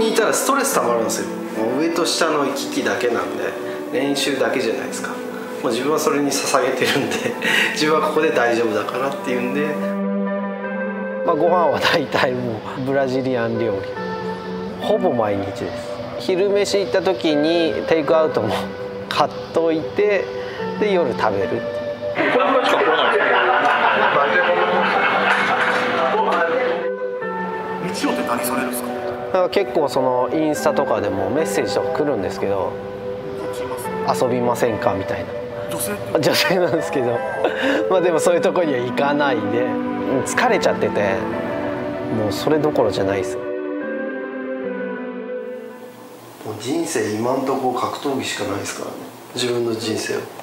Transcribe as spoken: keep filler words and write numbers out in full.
にいたらストレスたまるんですよ。もう上と下の行き来だけなんで、練習だけじゃないですか。もう自分はそれに捧げてるんで自分はここで大丈夫だからっていうんで、まあ、ご飯は大体もうブラジリアン料理ほぼ毎日です。昼飯行った時にテイクアウトも買っといて、で夜食べるっていう。これぐらいしか食わないですか？日曜って何されるんですか？だから結構そのインスタとかでもメッセージとか来るんですけど、遊びませんかみたいな。女性女性なんですけどまあでもそういうところには行かないで、疲れちゃってて、もうそれどころじゃないです。もう人生今んとこ格闘技しかないですからね、自分の人生は。